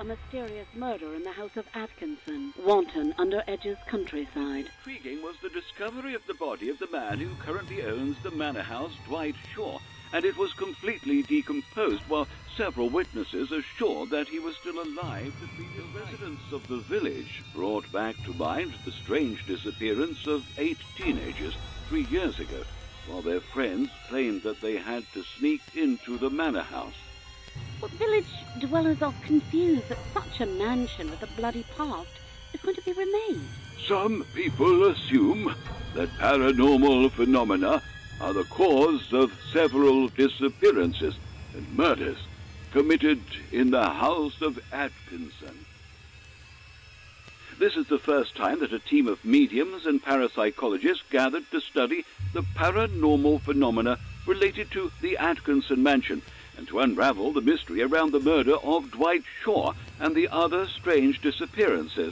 mysterious murder in the house of Atkinson, wanton under Edge's countryside. Intriguing was the discovery of the body of the man who currently owns the manor house, Dwight Shaw, and it was completely decomposed, while several witnesses assured that he was still alive. The residents of the village brought back to mind the strange disappearance of 8 teenagers 3 years ago, while their friends claimed that they had to sneak into the manor house. But village dwellers are confused that such a mansion with a bloody past is going to be remade. Some people assume that paranormal phenomena are the cause of several disappearances and murders committed in the house of Atkinson. This is the first time that a team of mediums and parapsychologists gathered to study the paranormal phenomena related to the Atkinson mansion and to unravel the mystery around the murder of Dwight Shaw and the other strange disappearances.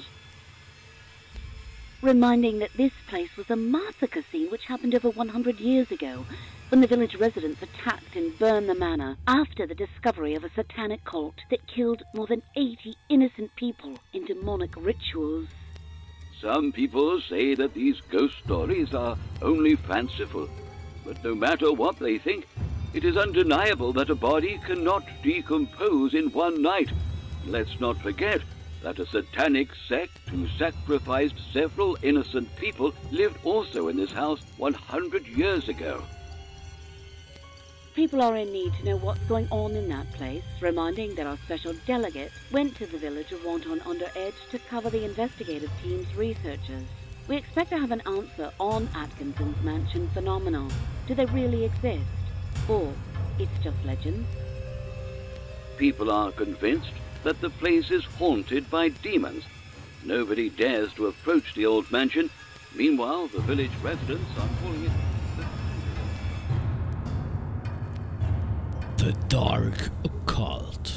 Reminding that this place was a massacre scene which happened over 100 years ago, when the village residents attacked and burned the manor after the discovery of a satanic cult that killed more than 80 innocent people in demonic rituals. Some people say that these ghost stories are only fanciful, but no matter what they think, it is undeniable that a body cannot decompose in one night. Let's not forget that a satanic sect who sacrificed several innocent people lived also in this house 100 years ago. People are in need to know what's going on in that place, reminding that our special delegate went to the village of Wanton under Edge to cover the investigative team's researchers. We expect to have an answer on Atkinson's mansion phenomenon. Do they really exist? Or it's just legends? People are convinced that the place is haunted by demons. Nobody dares to approach the old mansion. Meanwhile, the village residents are calling it The Dark Occult.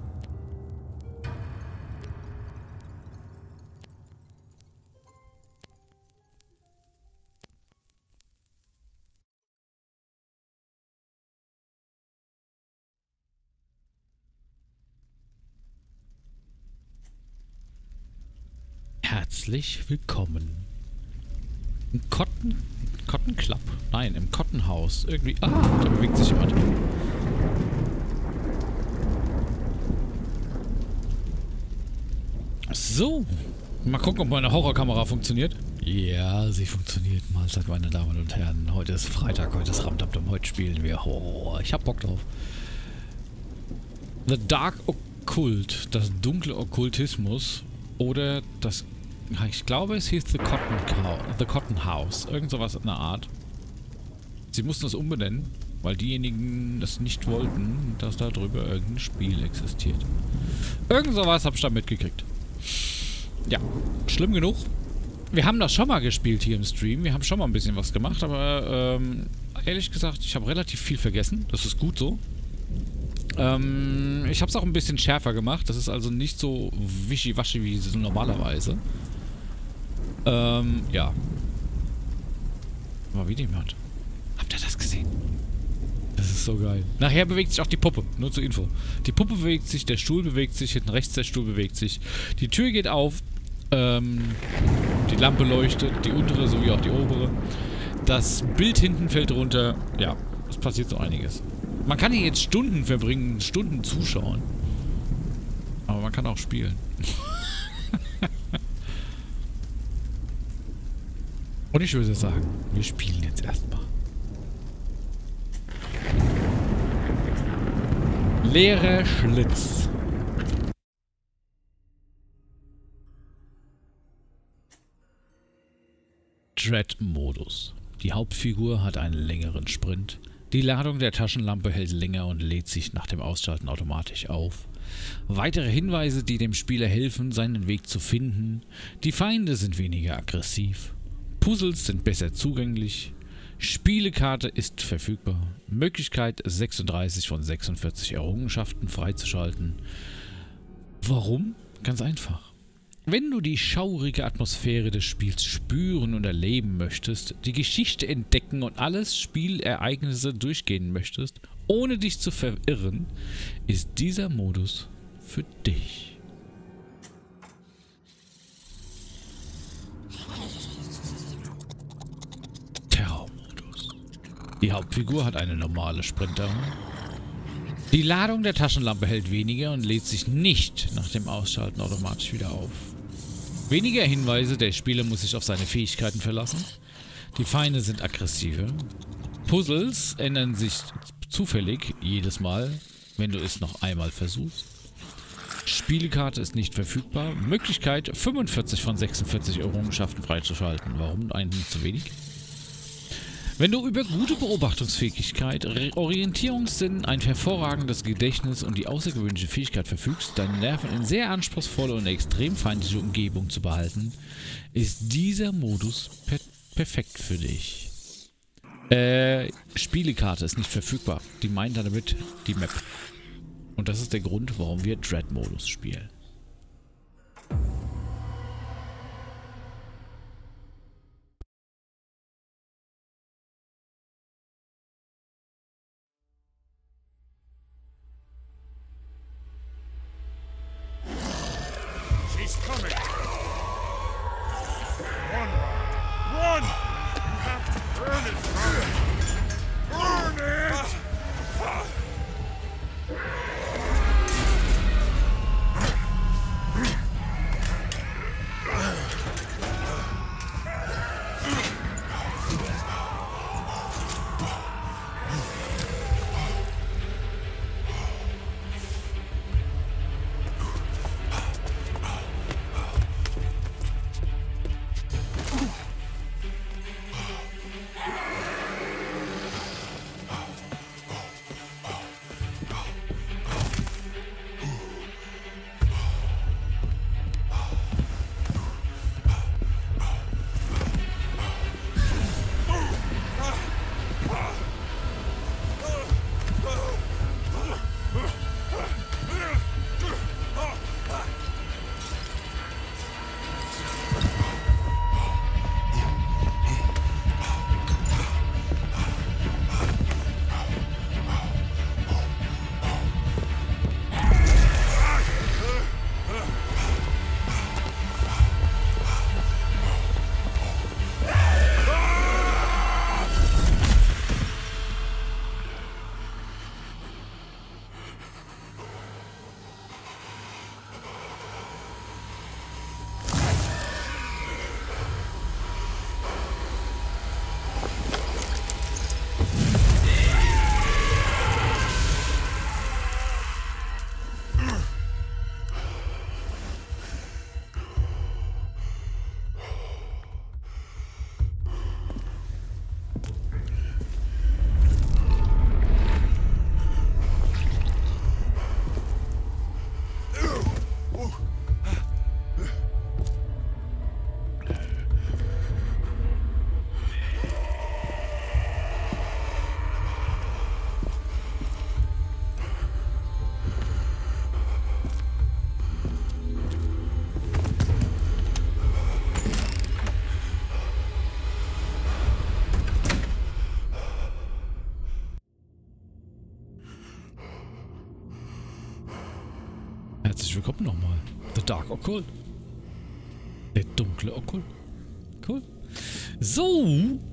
Herzlich willkommen im Cotton Club. Nein, im Cotton House. Irgendwie. Ah, da bewegt sich jemand. So. Mal gucken, ob meine Horrorkamera funktioniert. Ja, sie funktioniert. Mahlzeit, meine Damen und Herren. Heute ist Freitag, heute ist Ramdamdam. Heute spielen wir Horror. Ich hab Bock drauf. The Dark Occult. Das dunkle Okkultismus. Oder das... Ich glaube, es hieß The Cotton House. Irgend sowas in der Art. Sie mussten es umbenennen, weil diejenigen das nicht wollten, dass da drüber irgendein Spiel existiert. Irgend sowas habe ich da mitgekriegt. Ja, schlimm genug. Wir haben das schon mal gespielt hier im Stream. Wir haben schon mal ein bisschen was gemacht, aber ehrlich gesagt, ich habe relativ viel vergessen. Das ist gut so. Ich habe es auch ein bisschen schärfer gemacht. Das ist also nicht so wischiwaschi wie es normalerweise. Ja. Aber wie jemand. Habt ihr das gesehen? Das ist so geil. Nachher bewegt sich auch die Puppe. Nur zur Info. Die Puppe bewegt sich, der Stuhl bewegt sich, hinten rechts der Stuhl bewegt sich. Die Tür geht auf. Die Lampe leuchtet. Die untere sowie auch die obere. Das Bild hinten fällt runter. Ja, es passiert so einiges. Man kann hier jetzt Stunden verbringen, Stunden zuschauen. Aber man kann auch spielen. Und ich würde sagen, wir spielen jetzt erstmal. Leerer Schlitz. Dread-Modus. Die Hauptfigur hat einen längeren Sprint. Die Ladung der Taschenlampe hält länger und lädt sich nach dem Ausschalten automatisch auf. Weitere Hinweise, die dem Spieler helfen, seinen Weg zu finden. Die Feinde sind weniger aggressiv. Puzzles sind besser zugänglich. Spielekarte ist verfügbar. Möglichkeit 36 von 46 Errungenschaften freizuschalten. Warum? Ganz einfach. Wenn du die schaurige Atmosphäre des Spiels spüren und erleben möchtest, die Geschichte entdecken und alles Spielereignisse durchgehen möchtest, ohne dich zu verirren, ist dieser Modus für dich. Die Hauptfigur hat eine normale Sprinterung. Die Ladung der Taschenlampe hält weniger und lädt sich nicht nach dem Ausschalten automatisch wieder auf. Weniger Hinweise, der Spieler muss sich auf seine Fähigkeiten verlassen. Die Feinde sind aggressiver. Puzzles ändern sich zufällig jedes Mal, wenn du es noch einmal versuchst. Spielekarte ist nicht verfügbar. Möglichkeit, 45 von 46 Errungenschaften freizuschalten. Warum eigentlich zu wenig? Wenn du über gute Beobachtungsfähigkeit, Orientierungssinn, ein hervorragendes Gedächtnis und die außergewöhnliche Fähigkeit verfügst, deine Nerven in sehr anspruchsvolle und extrem feindliche Umgebung zu behalten, ist dieser Modus perfekt für dich. Spielekarte ist nicht verfügbar. Die meint damit die Map. Und das ist der Grund, warum wir Dread-Modus spielen. She's coming. Run! Run! You have to burn it, Burn it! Herzlich willkommen nochmal. The Dark Occult. Der dunkle Okkult. Cool. So.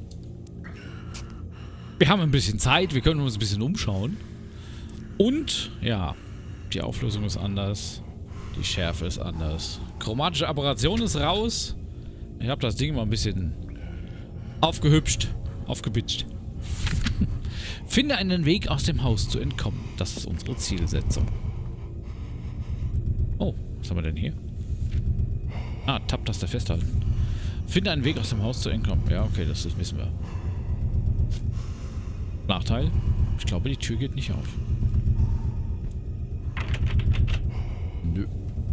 Wir haben ein bisschen Zeit. Wir können uns ein bisschen umschauen. Und, ja, die Auflösung ist anders. Die Schärfe ist anders. Chromatische Aberration ist raus. Ich habe das Ding mal ein bisschen aufgehübscht. Aufgebitscht. Finde einen Weg aus dem Haus zu entkommen. Das ist unsere Zielsetzung. Oh, was haben wir denn hier? Ah, Tab-Taste festhalten. Finde einen Weg aus dem Haus zu entkommen. Ja, okay, das wissen wir. Nachteil? Ich glaube, die Tür geht nicht auf. Nö.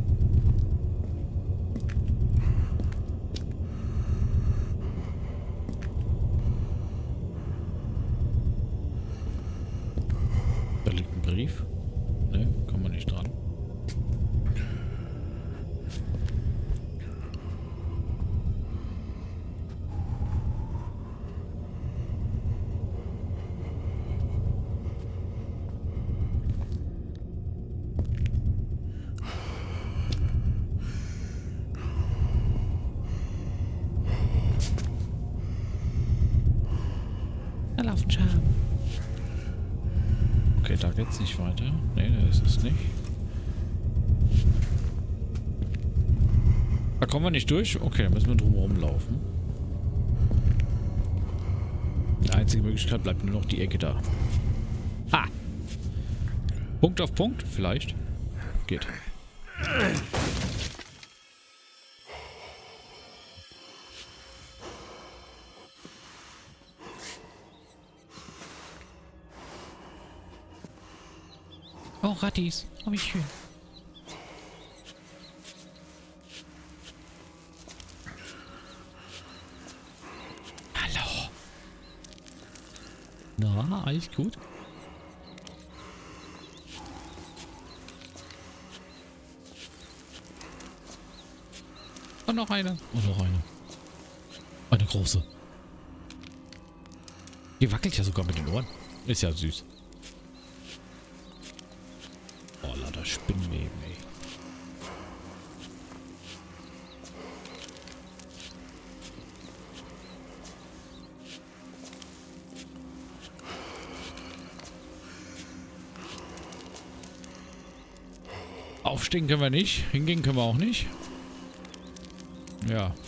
Da liegt ein Brief. Ne, kommen wir nicht dran. Da laufen Schaben. Okay, da geht's nicht weiter. Nee, das ist es nicht. Da kommen wir nicht durch? Okay, dann müssen wir drumherum laufen. Die einzige Möglichkeit bleibt nur noch die Ecke da. Ha! Punkt auf Punkt? Vielleicht. Geht. Oh, Rattis. Oh, wie schön. Hallo. Na, alles gut? Und noch eine. Und noch eine. Eine große. Die wackelt ja sogar mit den Ohren. Ist ja süß. Oh, lauter Spinnenweben, ey. Aufstehen können wir nicht. Hingehen können wir auch nicht. Ja.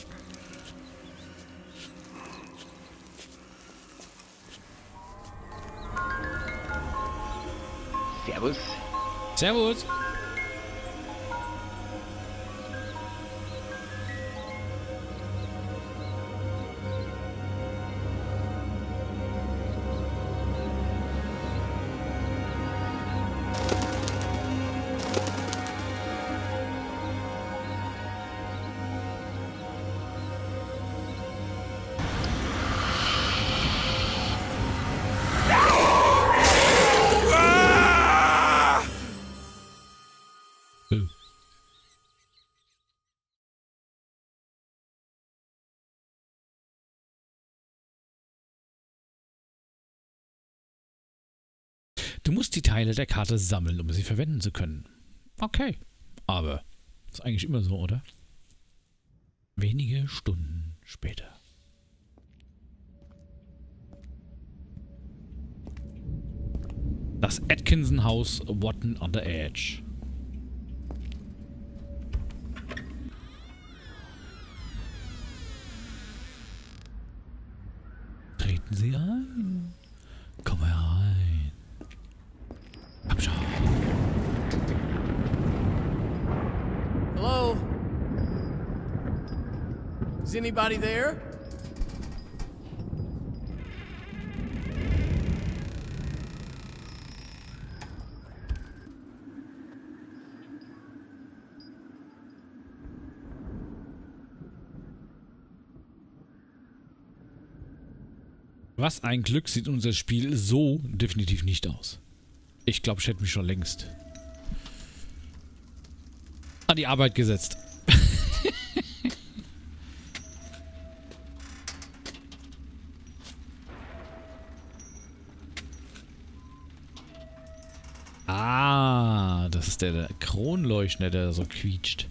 Servus. Servus. Du musst die Teile der Karte sammeln, um sie verwenden zu können. Okay. Aber ist eigentlich immer so, oder? Wenige Stunden später. Das Atkinson-Haus Wotton on the Edge. Treten Sie ein. Komm herein. Komm schon. Hello? Is anybody there? Was ein Glück sieht unser Spiel so definitiv nicht aus. Ich glaube, ich hätte mich schon längst an die Arbeit gesetzt. Ah, das ist der Kronleuchter, der so quietscht.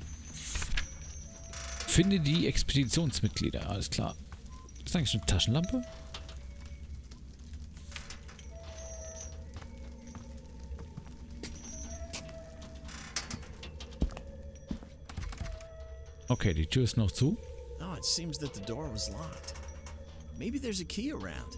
Finde die Expeditionsmitglieder, alles klar. Das ist eigentlich eine Taschenlampe? Okay, die Tür ist noch zu. Oh, it seems that the door was locked. Maybe there's a key around.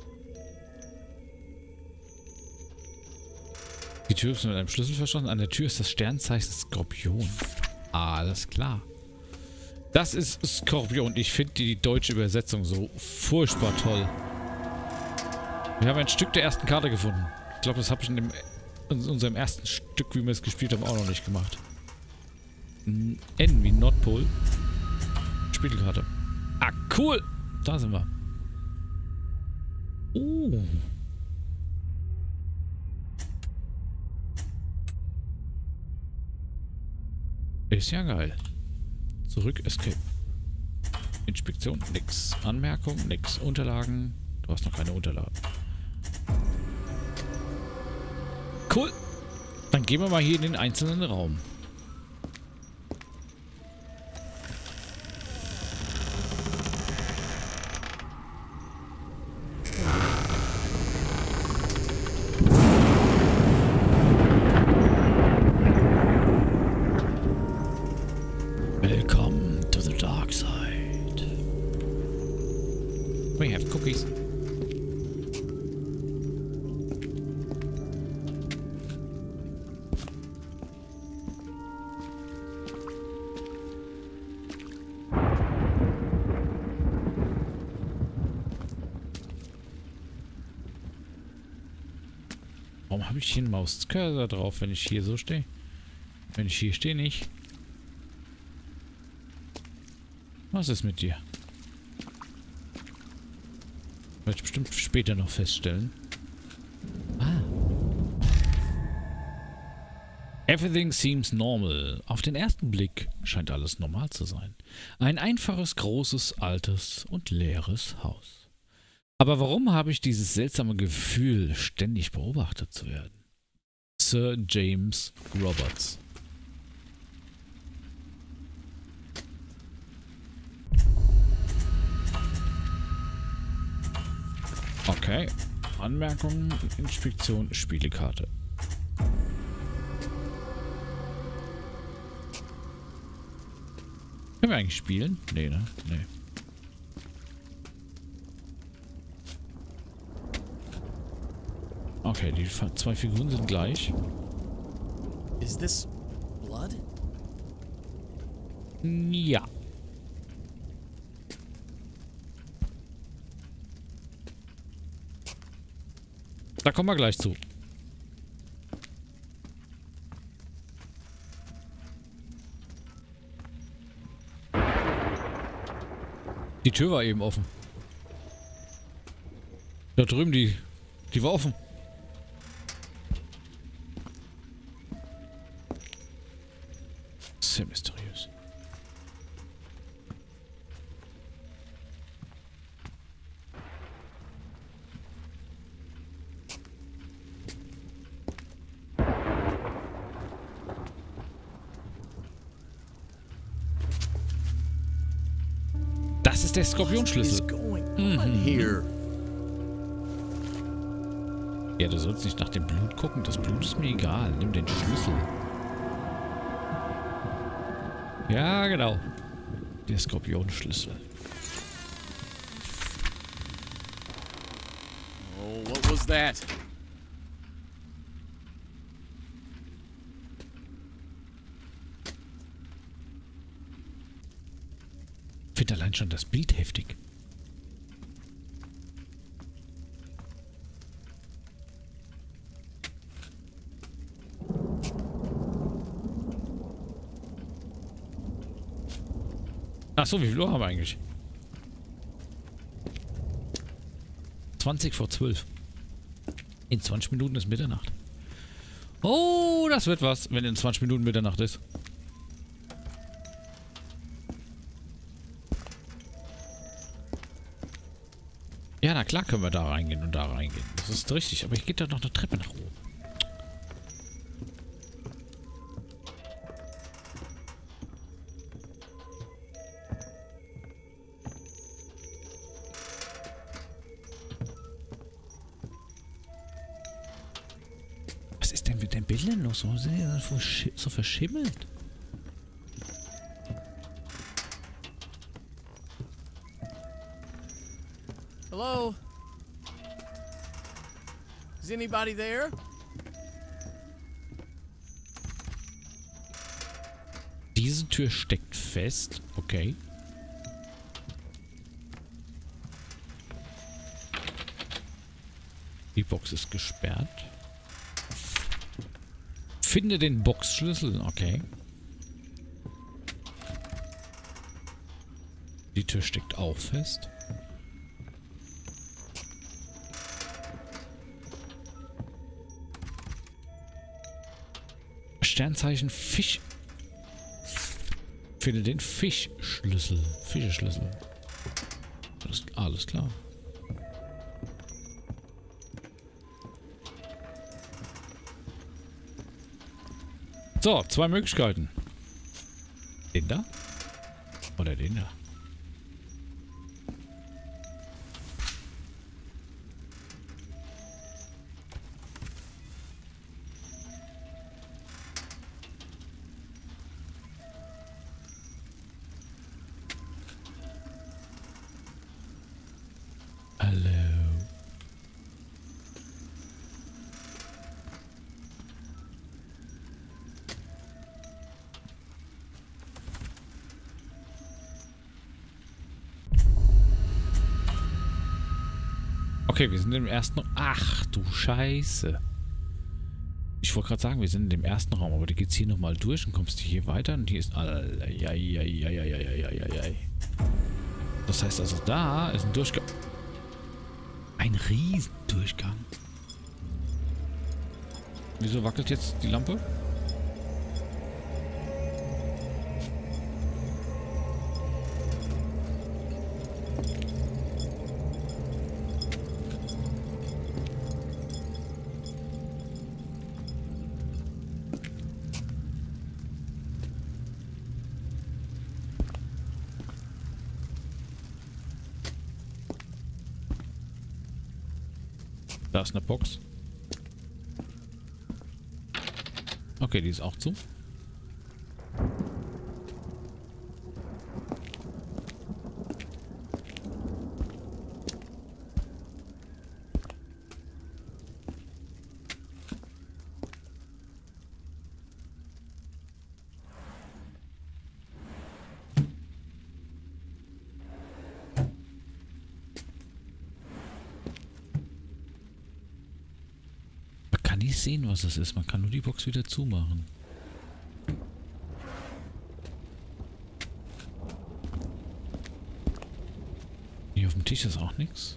Die Tür ist mit einem Schlüssel verschlossen. An der Tür ist das Sternzeichen Skorpion. Alles klar. Das ist Skorpion. Ich finde die deutsche Übersetzung so furchtbar toll. Wir haben ein Stück der ersten Karte gefunden. Ich glaube, das habe ich in unserem ersten Stück, wie wir es gespielt haben, auch noch nicht gemacht. N wie Nordpol. Spielkarte. Ah, cool. Da sind wir. Oh. Ist ja geil. Zurück, Escape. Inspektion, nix. Anmerkung, nix. Unterlagen. Du hast noch keine Unterlagen. Cool. Dann gehen wir mal hier in den einzelnen Raum. Muffis. Warum habe ich hier einen Mauscursor drauf, wenn ich hier so stehe? Wenn ich hier stehe, nicht. Was ist mit dir? Werde ich bestimmt später noch feststellen. Ah. Everything seems normal. Auf den ersten Blick scheint alles normal zu sein. Ein einfaches, großes, altes und leeres Haus. Aber warum habe ich dieses seltsame Gefühl, ständig beobachtet zu werden? Sir James Roberts. Okay. Anmerkungen, Inspektion, Spielekarte. Können wir eigentlich spielen? Nee, ne? Nee. Okay, die zwei Figuren sind gleich. Is this blood? Ja. Da kommen wir gleich zu. Die Tür war eben offen. Da drüben, die war offen. Sehr mysteriös. Das ist der Skorpionschlüssel. What is going on here? Ja, du sollst nicht nach dem Blut gucken. Das Blut ist mir egal. Nimm den Schlüssel. Ja, genau. Der Skorpionschlüssel. Oh, what was that? Ich finde allein schon das Bild heftig. Achso, wie viel Uhr haben wir eigentlich? 20 vor 12. In 20 Minuten ist Mitternacht. Oh, das wird was, wenn in 20 Minuten Mitternacht ist. Ja, na klar können wir da reingehen und da reingehen. Das ist richtig, aber ich gehe da noch eine Treppe nach oben. Was ist denn mit den Bildern los? Warum sind die so verschimmelt? Hello? Is anybody there? Diese Tür steckt fest. Okay. Die Box ist gesperrt. Finde den Boxschlüssel. Okay. Die Tür steckt auch fest. Sternzeichen Fisch. Finde den Fischschlüssel. Fischeschlüssel. Alles klar. So, zwei Möglichkeiten. Den da? Oder den da? Okay, wir sind im ersten... Ach, du Scheiße. Ich wollte gerade sagen, wir sind in dem ersten Raum, aber du gehst hier nochmal durch und kommst hier weiter und hier ist... Das heißt also, da ist ein Durchgang. Ein Riesendurchgang. Wieso wackelt jetzt die Lampe? Da ist eine Box. Okay, die ist auch zu. Nicht sehen, was es ist. Man kann nur die Box wieder zumachen. Hier auf dem Tisch ist auch nichts.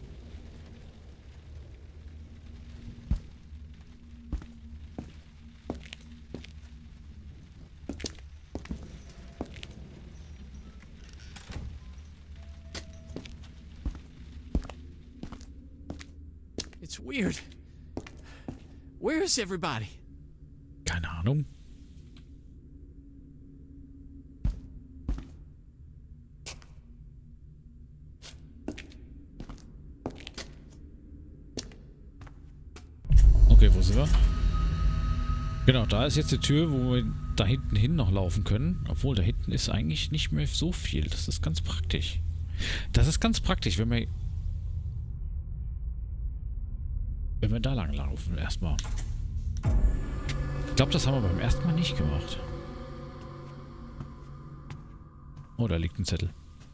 It's weird. Where is everybody? Keine Ahnung. Okay, wo sind wir? Genau, da ist jetzt die Tür, wo wir da hinten hin noch laufen können. Obwohl, da hinten ist eigentlich nicht mehr so viel. Das ist ganz praktisch. Das ist ganz praktisch, wenn wir da lang laufen erstmal. Ich glaube, das haben wir beim ersten Mal nicht gemacht. Oh, da liegt ein Zettel.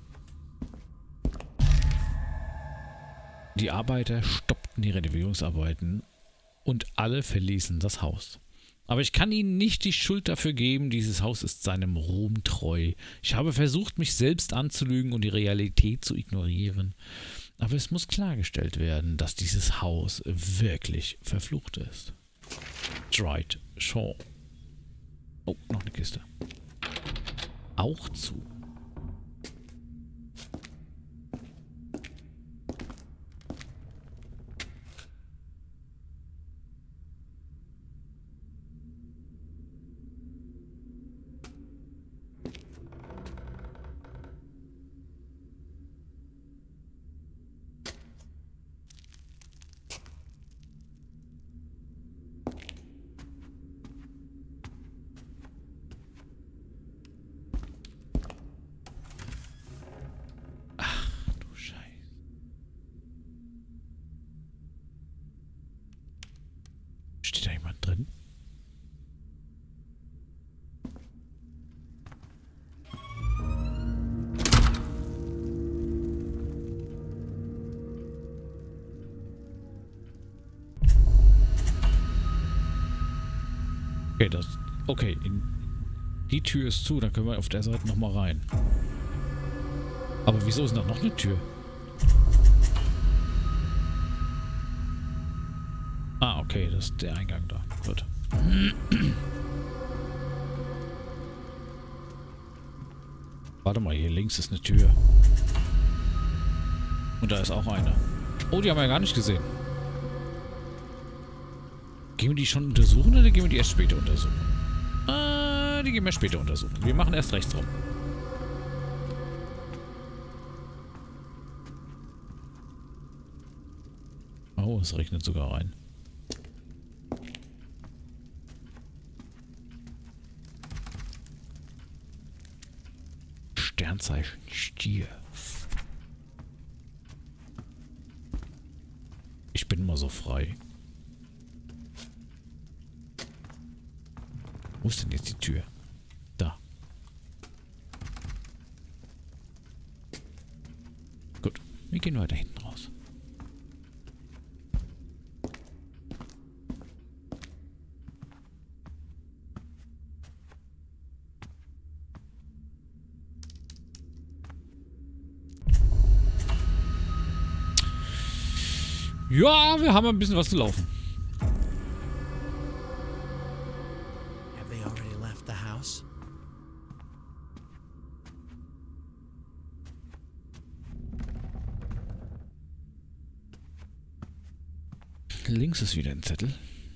Die Arbeiter stoppten die Renovierungsarbeiten und alle verließen das Haus. Aber ich kann ihnen nicht die Schuld dafür geben, dieses Haus ist seinem Ruhm treu. Ich habe versucht, mich selbst anzulügen und die Realität zu ignorieren. Aber es muss klargestellt werden, dass dieses Haus wirklich verflucht ist. Dwight Shaw. Oh, noch eine Kiste. Auch zu. Steht da jemand drin? Okay, die Tür ist zu, dann können wir auf der Seite nochmal rein. Aber wieso ist da noch eine Tür? Ah, okay, das ist der Eingang da. Gut. Warte mal, hier links ist eine Tür. Und da ist auch eine. Oh, die haben wir ja gar nicht gesehen. Gehen wir die schon untersuchen oder gehen wir die erst später untersuchen? Die gehen wir später untersuchen. Wir machen erst rechts rum. Oh, es regnet sogar rein. Sternzeichen Stier. Ich bin mal so frei. Wo ist denn jetzt die Tür? Da. Gut, wir gehen weiter hinten raus. Ja, wir haben ein bisschen was zu laufen. Have they already left the house? Links ist wieder ein Zettel.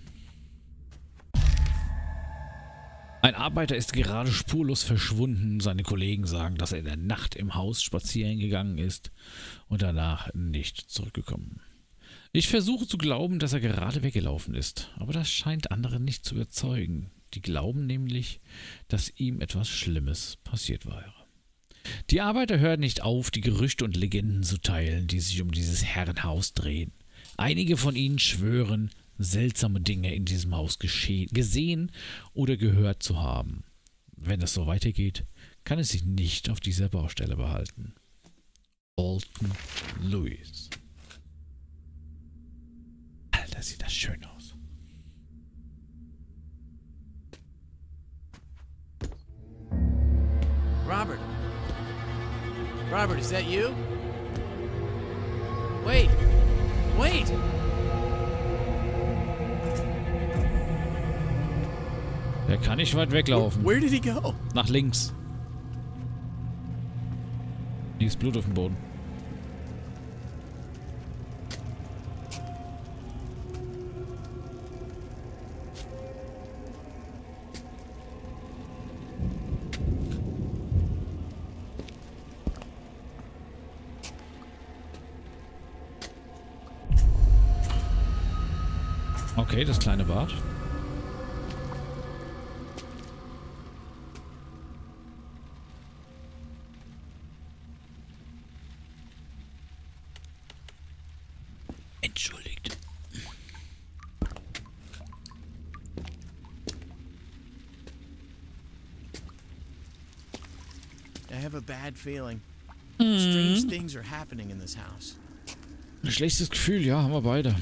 Ein Arbeiter ist gerade spurlos verschwunden. Seine Kollegen sagen, dass er in der Nacht im Haus spazieren gegangen ist und danach nicht zurückgekommen. Ich versuche zu glauben, dass er gerade weggelaufen ist, aber das scheint andere nicht zu überzeugen. Die glauben nämlich, dass ihm etwas Schlimmes passiert wäre. Die Arbeiter hören nicht auf, die Gerüchte und Legenden zu teilen, die sich um dieses Herrenhaus drehen. Einige von ihnen schwören, seltsame Dinge in diesem Haus gesehen oder gehört zu haben. Wenn es so weitergeht, kann es sich nicht auf dieser Baustelle behalten. Alton Lewis. Alter, sieht das schön aus. Robert. Robert, is that you? Wait. Wait! Er kann nicht weit weglaufen. Where did he go? Nach links. Hier ist Blut auf dem Boden. Okay, das kleine Bad. Entschuldigt. I have a bad feeling. Strange things are happening in this house. Ein schlechtes Gefühl, ja, haben wir beide.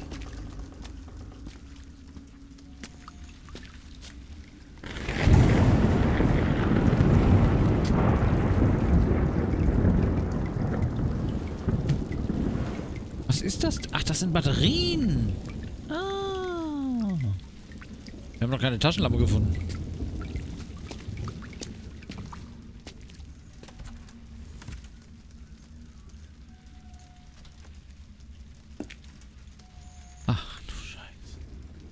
Was ist das? Ach, das sind Batterien. Ah. Wir haben noch keine Taschenlampe gefunden. Ach du Scheiße.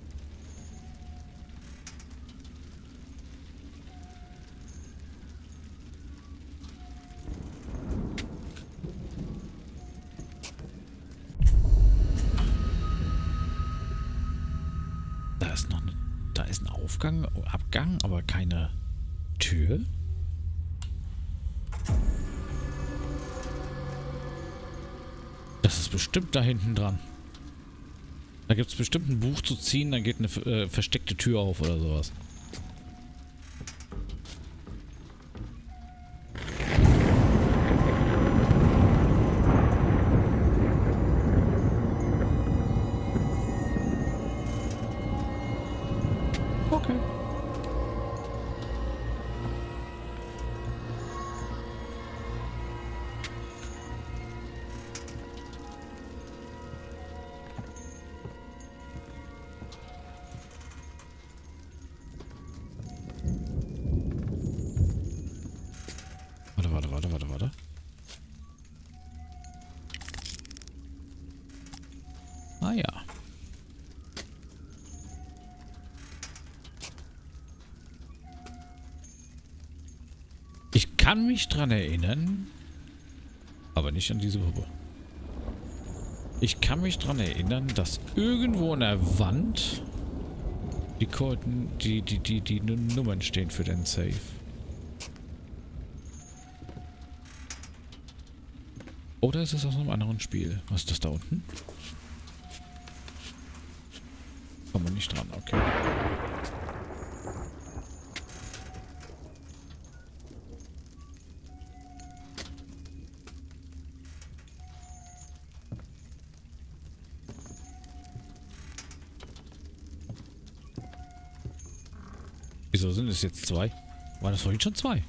Da ist ein Abgang, aber keine Tür. Das ist bestimmt da hinten dran. Da gibt es bestimmt ein Buch zu ziehen, dann geht eine versteckte Tür auf oder sowas. Okay. Warte. Ah ja. Ich kann mich dran erinnern, aber nicht an diese Puppe. Ich kann mich dran erinnern, dass irgendwo an der Wand die Nummern stehen für den Safe. Oder ist es aus einem anderen Spiel? Was ist das da unten? Kommen wir nicht dran, okay. Wieso sind es jetzt zwei? War das vorhin schon zwei?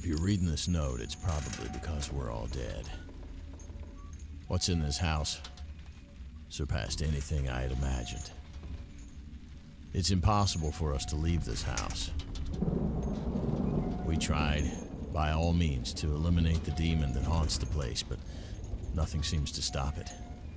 If you're reading this note, it's probably because we're all dead. What's in this house surpassed anything I had imagined. It's impossible for us to leave this house. We tried, by all means, to eliminate the demon that haunts the place, but nothing seems to stop it.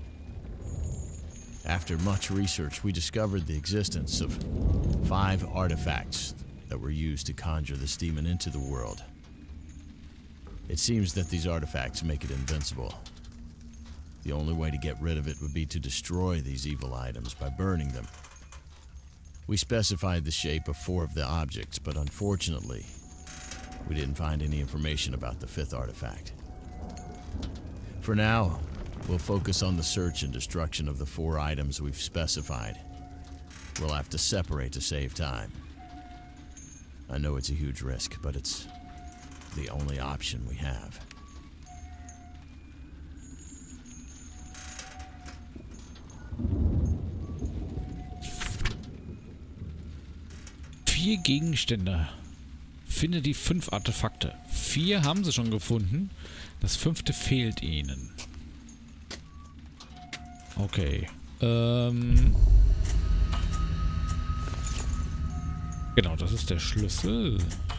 After much research, we discovered the existence of 5 artifacts that were used to conjure this demon into the world. It seems that these artifacts make it invincible. The only way to get rid of it would be to destroy these evil items by burning them. We specified the shape of 4 of the objects, but unfortunately, we didn't find any information about the 5th artifact. For now, we'll focus on the search and destruction of the 4 items we've specified. We'll have to separate to save time. I know it's a huge risk, but it's the only option we have. Vier Gegenstände. Finde die 5 Artefakte. 4 haben sie schon gefunden. Das 5. fehlt ihnen. Okay. Genau, das ist der Schlüssel.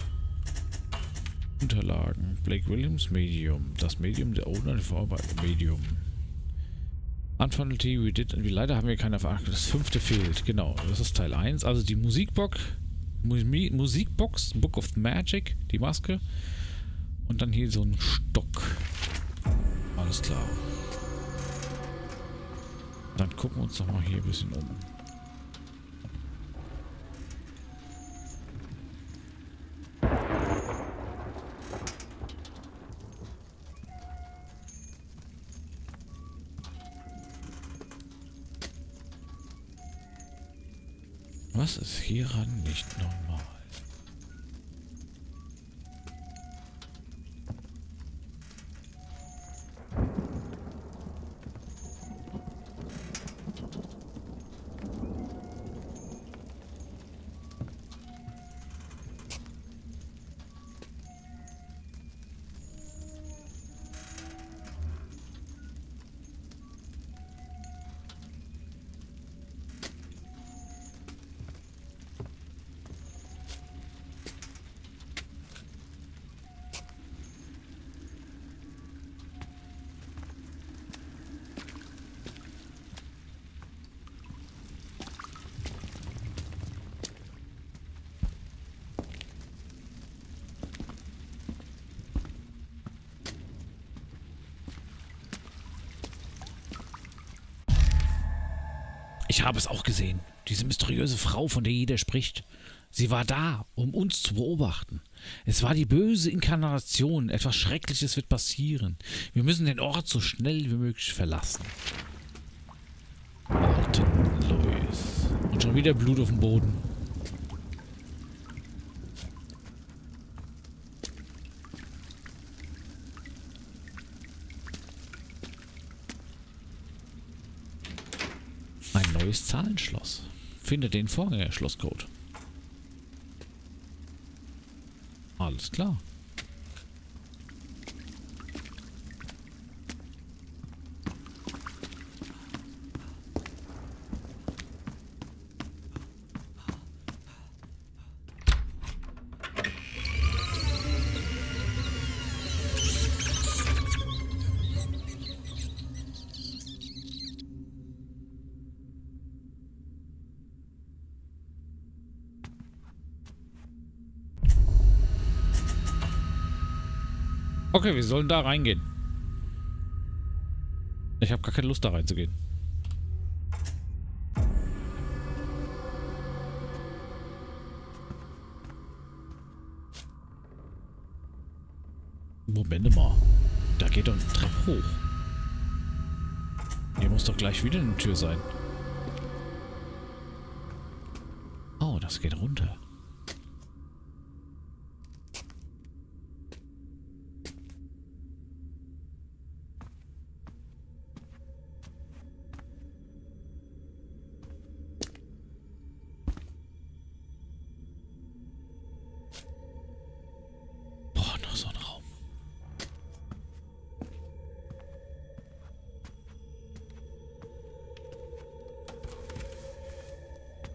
Unterlagen. Blake Williams, Medium. Das Medium der Owner Vorarbeit. Medium. Unfunnelty, we did. Leider haben wir keine Erfahrung. Das 5. fehlt. Genau, das ist Teil 1. Also die Musikbox, Book of Magic, die Maske. Und dann hier so ein Stock. Alles klar. Dann gucken wir uns doch mal hier ein bisschen um. Was ist hieran nicht normal? Ich habe es auch gesehen. Diese mysteriöse Frau, von der jeder spricht. Sie war da, um uns zu beobachten. Es war die böse Inkarnation. Etwas Schreckliches wird passieren. Wir müssen den Ort so schnell wie möglich verlassen. Alton Lewis. Und schon wieder Blut auf dem Boden. Ein neues Zahlenschloss. Finde den Vorgängerschlosscode. Alles klar. Okay, wir sollen da reingehen. Ich habe gar keine Lust, da reinzugehen. Moment mal. Da geht doch eine Treppe hoch. Hier muss doch gleich wieder eine Tür sein. Oh, das geht runter.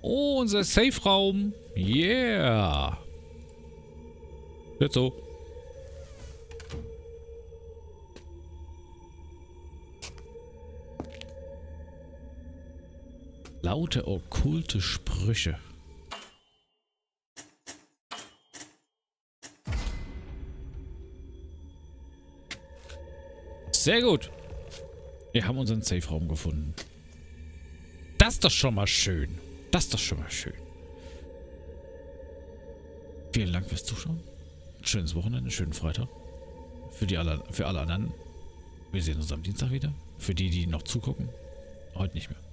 Oh, unser Safe-Raum. Yeah. Jetzt so. Laute okkulte Sprüche. Sehr gut. Wir haben unseren Safe-Raum gefunden. Das ist doch schon mal schön. Das ist doch schon mal schön. Vielen Dank fürs Zuschauen. Schönes Wochenende, schönen Freitag. Für alle anderen. Wir sehen uns am Dienstag wieder. Für die, die noch zugucken. Heute nicht mehr.